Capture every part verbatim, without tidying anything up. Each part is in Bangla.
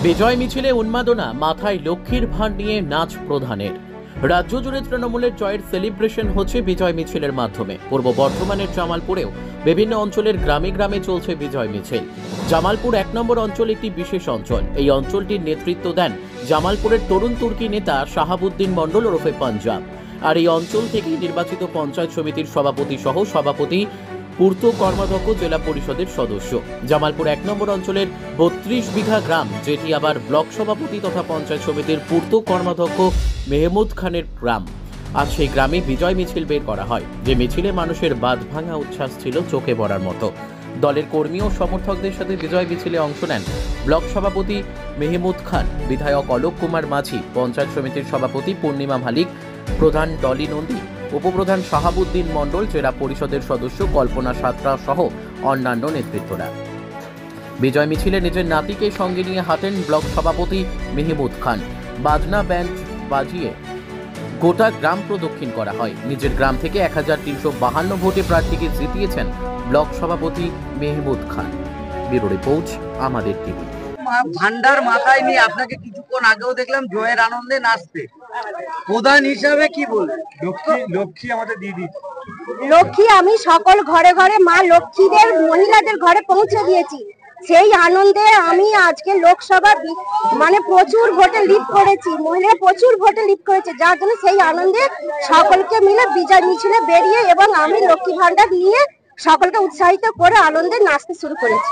বিজয় মিছিলে উন্মাদনা, মাথায় লক্ষ্মীর ভাঁড় নিয়ে নাচ প্রধানের। রাজ্য জুড়ে তৃণমূলের জয়ের সেলিব্রেশন হচ্ছে বিজয় মিছিলের মাধ্যমে। পূর্ব বর্ধমানের জামালপুরেও বিভিন্ন অঞ্চলের গ্রামে গ্রামে চলছে বিজয় মিছিল। জামালপুর এক নম্বর অঞ্চল একটি বিশেষ অঞ্চল। এই অঞ্চলটির নেতৃত্ব দেন জামালপুরের তরুণ তুর্কি নেতা শাহাবুদ্দিন মণ্ডল ওরফে পাঞ্জাব। আর এই অঞ্চল থেকেই নির্বাচিত পঞ্চায়েত সমিতির সভাপতি সহ সভাপতি, পূর্ত কর্মাধ্যক্ষ, জেলা পরিষদের সদস্য। জামালপুর এক নম্বর অঞ্চলের বত্রিশ বিঘা গ্রাম, যেটি আবার ব্লক সভাপতি তথা পঞ্চায়েত সমিতির পূর্ত কর্মাধ্যক্ষ মেহমুদ খানের গ্রাম। আজ সেই গ্রামে বিজয় মিছিল বের করা হয়, যে মিছিলে মানুষের বাঁধ ভাঙা উচ্ছ্বাস ছিল চোখে পড়ার মতো। দলের কর্মী ও সমর্থকদের সাথে বিজয় মিছিলে অংশ নেন ব্লক সভাপতি মেহমুদ খান, বিধায়ক অলোক কুমার মাঝি, পঞ্চায়েত সমিতির সভাপতি পূর্ণিমা মালিক, প্রধান ডলি নন্দী, উপপ্রধান শাহাবুদ্দিন মণ্ডল, জেলা পরিষদের সদস্য কল্পনা সাঁতরা সহ অন্যান্য নেতৃত্বরা। বিজয় মিছিলে নিজের নাতিকে সঙ্গে নিয়ে হাঁটেন ব্লক সভাপতি মেহমুদ খান। বাজনা ব্যান্ড বাজিয়ে গোটা গ্রাম প্রদক্ষিণ করা হয়। নিজের গ্রাম থেকে এক হাজার তিনশো বাহান্ন ভোটে প্রার্থীকে জিতিয়েছেন ব্লক সভাপতি মেহমুদ খান। ব্যুরো রিপোর্ট, আমাদের টিভি। ভান্ডার মাথায় নিয়ে আপনাকে কিছুক্ষণ আগেও দেখলাম জয়ের আনন্দে নাচতে। প্রধান হিসাবে কি বলবেন? লক্ষ্মী লক্ষ্মী আমাদের দিদি লক্ষ্মী আমি সকল ঘরে ঘরে মা লক্ষ্মীদের মহিলাদের ঘরে পৌঁছে দিয়েছি। সেই আনন্দে আমি আজকে লোকসভা মানে প্রচুর ভোটে লিড করেছি, মহিলা প্রচুর ভোটে লিড করেছে, যার জন্য সেই আনন্দে সকলকে মিলে বিজয় মিছিলে বেরিয়ে এবং আমি লক্ষ্মী ভান্ডার নিয়ে সকলকে উৎসাহিত করে আনন্দে নাচতে শুরু করেছি।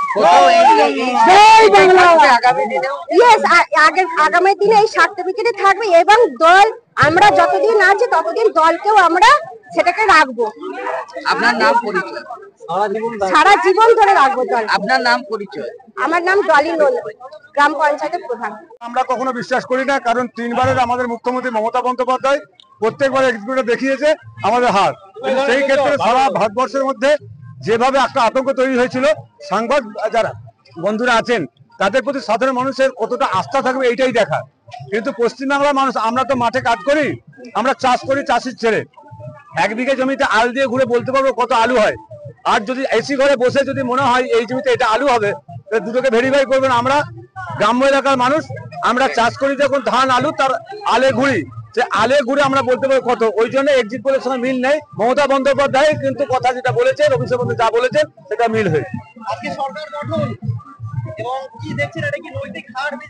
আগামী দিনে এই সার্টিফিকেটে থাকবে এবং দল আমরা যতদিন আছে ততদিন দলকেও আমরা সেটাকে রাখবো। আপনার নাম পরিচয়? সারা জীবন ধরে রাখবো দল। আপনার নাম পরিচয়? আমার নাম ডলি নন্দী, গ্রাম পঞ্চায়েতের প্রধান। আমরা কখনো বিশ্বাস করি না, কারণ তিনবারের আমাদের মুখ্যমন্ত্রী মমতা বন্দ্যোপাধ্যায় প্রত্যেকবার এক্সিকিউটিভ দেখিয়েছে আমাদের হার। সেই ক্ষেত্রে সারা ভারতবর্ষের মধ্যে যেভাবে একটা আতঙ্ক তৈরি হয়েছিল, সাংবাদ যারা বন্ধুরা আছেন তাদের প্রতি সাধারণ মানুষের কতটা আস্থা থাকবে এইটাই দেখা। কিন্তু পশ্চিমবাংলার মানুষ, আমরা তো মাঠে কাজ করি, আমরা চাষ করি চাষির ছেলে। এক বিঘে জমিতে আল দিয়ে ঘুরে বলতে পারবো কত আলু হয়। আর যদি এসি ঘরে বসে যদি মনে হয় এই জমিতে এটা আলু হবে, দুটোকে ভেরিফাই করবেন। আমরা গ্রাম্য এলাকার মানুষ, আমরা চাষ করি যখন ধান আলু, তার আলে ঘুরি, সে আলে ঘুরে আমরা বলতে পারবো কত। ওই জন্য এক্সিট পোলের সঙ্গে মিল নেই। মমতা বন্দ্যোপাধ্যায় কিন্তু কথা যেটা বলেছেন, অভিষেক বন্দ্যোপাধ্যায় যা বলেছেন সেটা মিল হয়েছে। আজকে সরকার গঠন এবং কি দেখছেন, এটা কি নৈতিক হার?